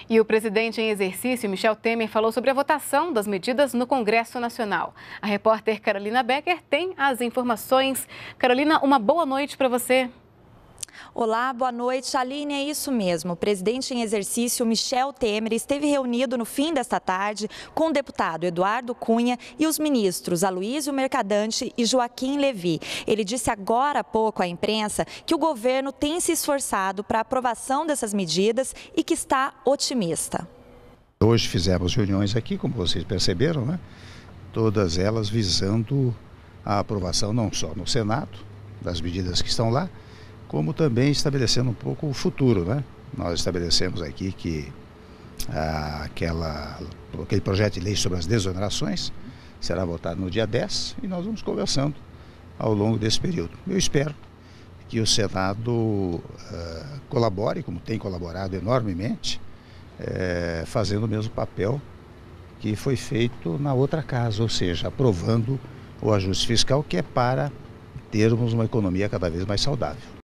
E o presidente em exercício, Michel Temer, falou sobre a votação das medidas no Congresso Nacional. A repórter Carolina Becker tem as informações. Carolina, uma boa noite para você. Olá, boa noite. Aline, é isso mesmo. O presidente em exercício, Michel Temer, esteve reunido no fim desta tarde com o deputado Eduardo Cunha e os ministros Aloysio Mercadante e Joaquim Levy. Ele disse agora há pouco à imprensa que o governo tem se esforçado para a aprovação dessas medidas e que está otimista. Hoje fizemos reuniões aqui, como vocês perceberam, né? Todas elas visando a aprovação não só no Senado, das medidas que estão lá, como também estabelecendo um pouco o futuro, né? Nós estabelecemos aqui que aquele projeto de lei sobre as desonerações será votado no dia 10 e nós vamos conversando ao longo desse período. Eu espero que o Senado colabore, como tem colaborado enormemente, fazendo o mesmo papel que foi feito na outra casa, ou seja, aprovando o ajuste fiscal, que é para termos uma economia cada vez mais saudável.